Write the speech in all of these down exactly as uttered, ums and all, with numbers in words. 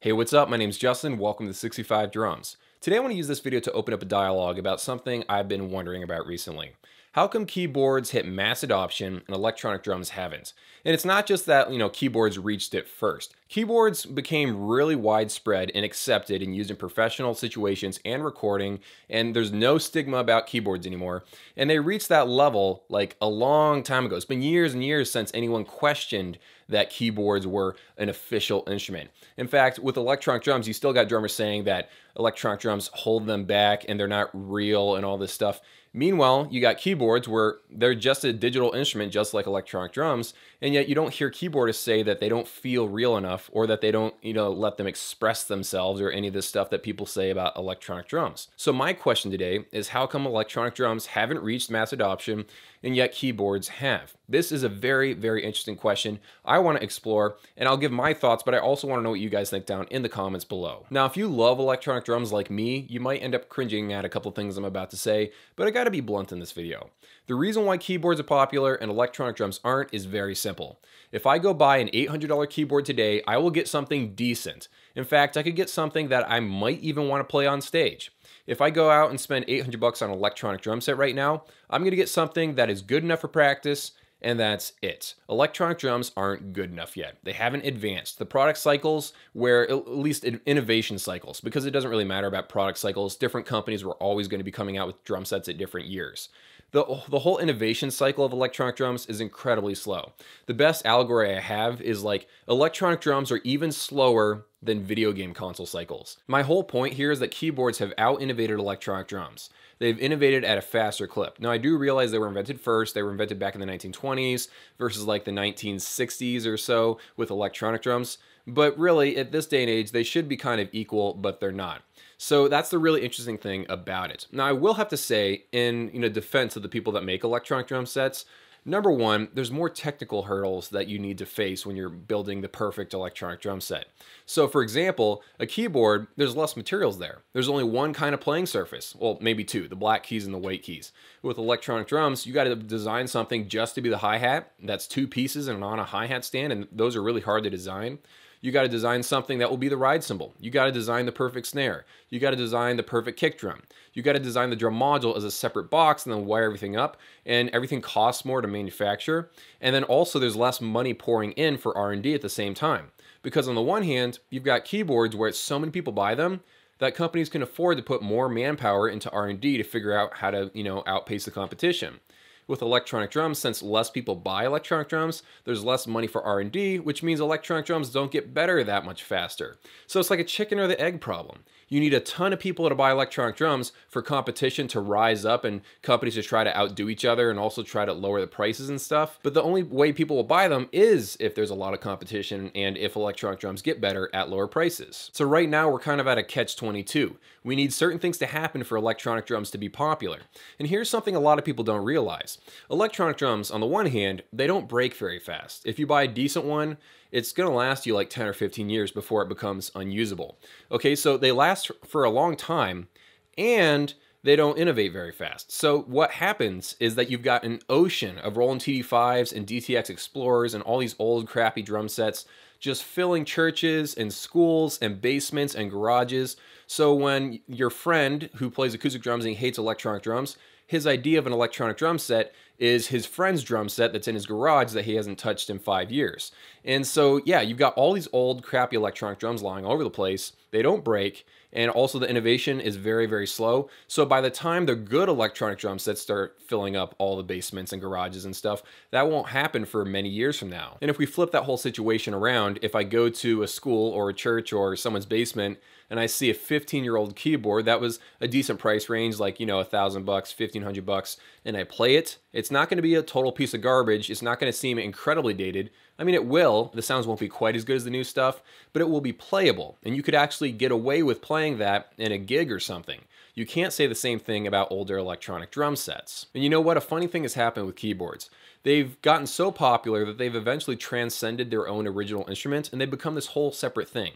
Hey, what's up? My name's Justin. Welcome to sixty-five Drums. Today I want to use this video to open up a dialogue about something I've been wondering about recently. How come keyboards hit mass adoption and electronic drums haven't? And it's not just that, you know, keyboards reached it first. Keyboards became really widespread and accepted and used in professional situations and recording, and there's no stigma about keyboards anymore. And they reached that level like a long time ago. It's been years and years since anyone questioned that keyboards were an official instrument. In fact, with electronic drums, you still got drummers saying that electronic drums hold them back and they're not real and all this stuff. Meanwhile, you got keyboards where they're just a digital instrument, just like electronic drums, and yet you don't hear keyboardists say that they don't feel real enough or that they don't, you know, let them express themselves or any of this stuff that people say about electronic drums. So my question today is, how come electronic drums haven't reached mass adoption and yet keyboards have? This is a very, very interesting question I want to explore, and I'll give my thoughts, but I also want to know what you guys think down in the comments below. Now, if you love electronic drums like me, you might end up cringing at a couple things I'm about to say, but I gotta be blunt in this video. The reason why keyboards are popular and electronic drums aren't is very simple. If I go buy an eight hundred dollar keyboard today, I will get something decent. In fact, I could get something that I might even want to play on stage. If I go out and spend eight hundred bucks on an electronic drum set right now, I'm going to get something that is good enough for practice, and that's it. Electronic drums aren't good enough yet. They haven't advanced. The product cycles, where at least innovation cycles, because it doesn't really matter about product cycles. Different companies were always going to be coming out with drum sets at different years. The, the whole innovation cycle of electronic drums is incredibly slow. The best allegory I have is like electronic drums are even slower than video game console cycles. My whole point here is that keyboards have out-innovated electronic drums. They've innovated at a faster clip. Now, I do realize they were invented first. They were invented back in the nineteen twenties versus like the nineteen sixties or so with electronic drums. But really, at this day and age, they should be kind of equal, but they're not. So that's the really interesting thing about it. Now, I will have to say, in you know defense of the people that make electronic drum sets, number one, there's more technical hurdles that you need to face when you're building the perfect electronic drum set. So for example, a keyboard, there's less materials there. There's only one kind of playing surface. Well, maybe two, the black keys and the white keys. With electronic drums, you got to design something just to be the hi-hat. That's two pieces and on a hi-hat stand, and those are really hard to design. You got to design something that will be the ride cymbal. You got to design the perfect snare. You got to design the perfect kick drum. You got to design the drum module as a separate box and then wire everything up, and everything costs more to manufacture. And then also there's less money pouring in for R and D at the same time. Because on the one hand, you've got keyboards where so many people buy them that companies can afford to put more manpower into R and D to figure out how to, you know, outpace the competition. With electronic drums, since less people buy electronic drums, there's less money for R and D, which means electronic drums don't get better that much faster. So it's like a chicken or the egg problem. You need a ton of people to buy electronic drums for competition to rise up and companies to try to outdo each other and also try to lower the prices and stuff. But the only way people will buy them is if there's a lot of competition and if electronic drums get better at lower prices. So right now we're kind of at a catch twenty-two. We need certain things to happen for electronic drums to be popular. And here's something a lot of people don't realize. Electronic drums, on the one hand, they don't break very fast. If you buy a decent one, it's going to last you like ten or fifteen years before it becomes unusable. Okay, so they last for a long time and they don't innovate very fast. So what happens is that you've got an ocean of Roland T D fives and D T X Explorers and all these old crappy drum sets just filling churches and schools and basements and garages. So when your friend who plays acoustic drums and he hates electronic drums, his idea of an electronic drum set is his friend's drum set that's in his garage that he hasn't touched in five years. And so, yeah, you've got all these old crappy electronic drums lying all over the place. They don't break. And also the innovation is very, very slow. So by the time the good electronic drum sets start filling up all the basements and garages and stuff, that won't happen for many years from now. And if we flip that whole situation around, if I go to a school or a church or someone's basement and I see a fifteen year old keyboard that was a decent price range, like, you know, a thousand bucks, fifteen hundred bucks, and I play it, it's not going to be a total piece of garbage. It's not going to seem incredibly dated. I mean, it will. The sounds won't be quite as good as the new stuff, but it will be playable. And you could actually get away with playing that in a gig or something. You can't say the same thing about older electronic drum sets. And you know what? A funny thing has happened with keyboards. They've gotten so popular that they've eventually transcended their own original instrument and they've become this whole separate thing.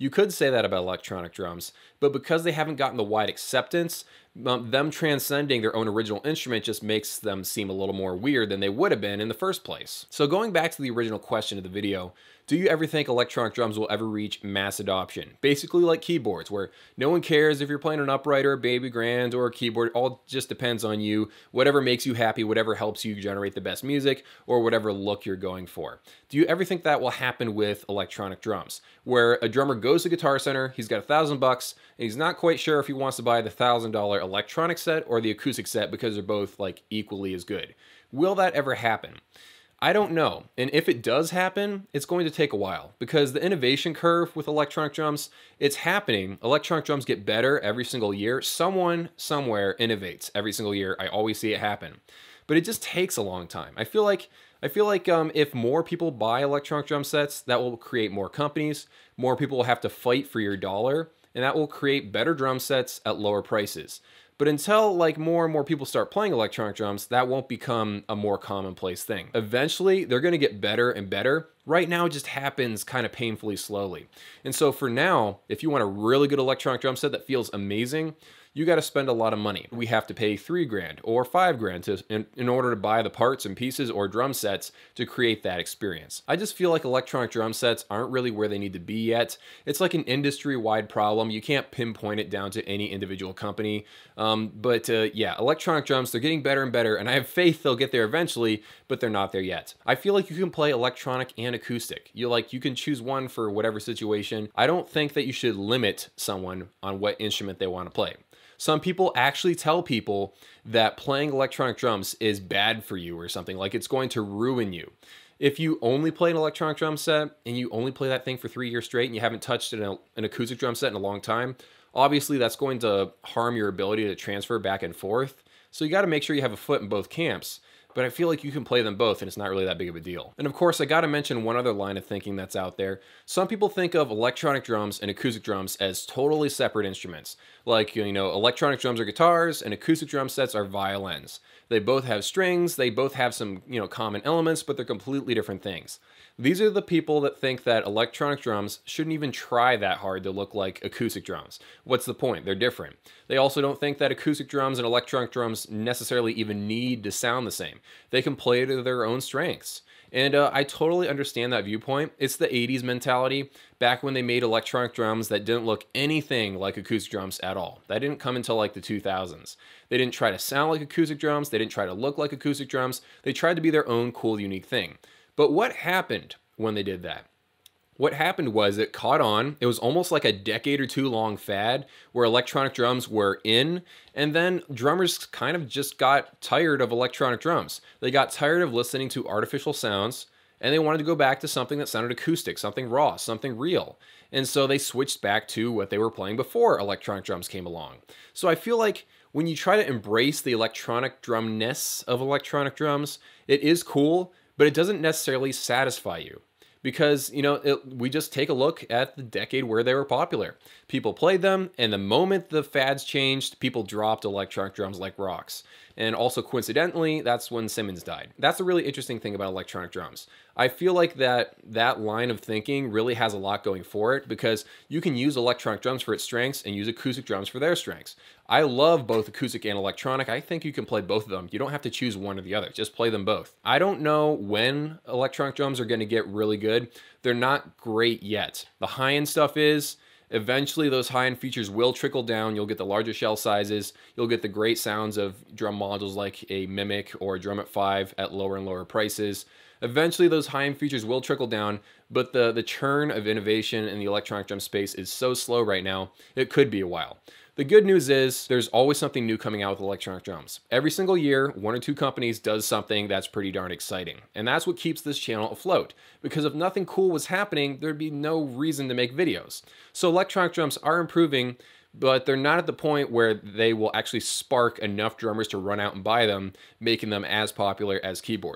You could say that about electronic drums, but because they haven't gotten the wide acceptance, um, them transcending their own original instrument just makes them seem a little more weird than they would have been in the first place. So going back to the original question of the video, do you ever think electronic drums will ever reach mass adoption? Basically like keyboards, where no one cares if you're playing an upright or a baby grand or a keyboard, all just depends on you, whatever makes you happy, whatever helps you generate the best music, or whatever look you're going for. Do you ever think that will happen with electronic drums, where a drummer goes to Guitar Center, he's got a thousand bucks, and he's not quite sure if he wants to buy the thousand dollar electronic set or the acoustic set because they're both like equally as good? Will that ever happen? I don't know, and if it does happen, it's going to take a while, because the innovation curve with electronic drums, it's happening. Electronic drums get better every single year. Someone, somewhere innovates every single year. I always see it happen, but it just takes a long time. I feel like I feel like um, if more people buy electronic drum sets, that will create more companies, more people will have to fight for your dollar, and that will create better drum sets at lower prices. But until like more and more people start playing electronic drums, that won't become a more commonplace thing. Eventually, they're going to get better and better. Right now, it just happens kind of painfully slowly. And so for now, if you want a really good electronic drum set that feels amazing, you got to spend a lot of money. We have to pay three grand or five grand to, in, in order to buy the parts and pieces or drum sets to create that experience. I just feel like electronic drum sets aren't really where they need to be yet. It's like an industry-wide problem. You can't pinpoint it down to any individual company. Um, but uh, yeah, electronic drums, they're getting better and better, and I have faith they'll get there eventually, but they're not there yet. I feel like you can play electronic and acoustic. You like you can choose one for whatever situation. I don't think that you should limit someone on what instrument they want to play. Some people actually tell people that playing electronic drums is bad for you or something, like it's going to ruin you. If you only play an electronic drum set and you only play that thing for three years straight and you haven't touched an, an acoustic drum set in a long time, obviously that's going to harm your ability to transfer back and forth. So you got to make sure you have a foot in both camps. But I feel like you can play them both and it's not really that big of a deal. And of course, I gotta mention one other line of thinking that's out there. Some people think of electronic drums and acoustic drums as totally separate instruments. Like, you know, electronic drums are guitars and acoustic drum sets are violins. They both have strings, they both have some, you know, common elements, but they're completely different things. These are the people that think that electronic drums shouldn't even try that hard to look like acoustic drums. What's the point? They're different. They also don't think that acoustic drums and electronic drums necessarily even need to sound the same. They can play to their own strengths. And uh, I totally understand that viewpoint. It's the eighties mentality, back when they made electronic drums that didn't look anything like acoustic drums at all. That didn't come until like the two thousands. They didn't try to sound like acoustic drums. They didn't try to look like acoustic drums. They tried to be their own cool, unique thing. But what happened when they did that? What happened was it caught on. It was almost like a decade or two long fad where electronic drums were in, and then drummers kind of just got tired of electronic drums. They got tired of listening to artificial sounds, and they wanted to go back to something that sounded acoustic, something raw, something real. And so they switched back to what they were playing before electronic drums came along. So I feel like when you try to embrace the electronic drumness of electronic drums, it is cool, but it doesn't necessarily satisfy you. Because, you know, it, we just take a look at the decade where they were popular. People played them, and the moment the fads changed, people dropped electronic drums like rocks. And also, coincidentally, that's when Simmons died. That's a really interesting thing about electronic drums. I feel like that that line of thinking really has a lot going for it, because you can use electronic drums for its strengths and use acoustic drums for their strengths. I love both acoustic and electronic. I think you can play both of them. You don't have to choose one or the other. Just play them both. I don't know when electronic drums are going to get really good. They're not great yet. The high-end stuff is. Eventually, those high-end features will trickle down. You'll get the larger shell sizes. You'll get the great sounds of drum modules like a Mimic or a Drum at five at lower and lower prices. Eventually, those high-end features will trickle down, but the, the churn of innovation in the electronic drum space is so slow right now, it could be a while. The good news is there's always something new coming out with electronic drums. Every single year, one or two companies does something that's pretty darn exciting. And that's what keeps this channel afloat. Because if nothing cool was happening, there'd be no reason to make videos. So electronic drums are improving, but they're not at the point where they will actually spark enough drummers to run out and buy them, making them as popular as keyboards.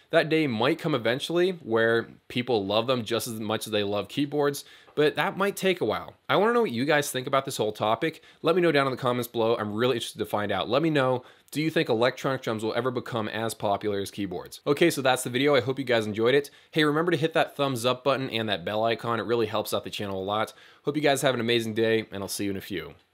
That day might come eventually where people love them just as much as they love keyboards, but that might take a while. I want to know what you guys think about this whole topic. Let me know down in the comments below. I'm really interested to find out. Let me know, do you think electronic drums will ever become as popular as keyboards? Okay, so that's the video. I hope you guys enjoyed it. Hey, remember to hit that thumbs up button and that bell icon. It really helps out the channel a lot. Hope you guys have an amazing day, and I'll see you in a few.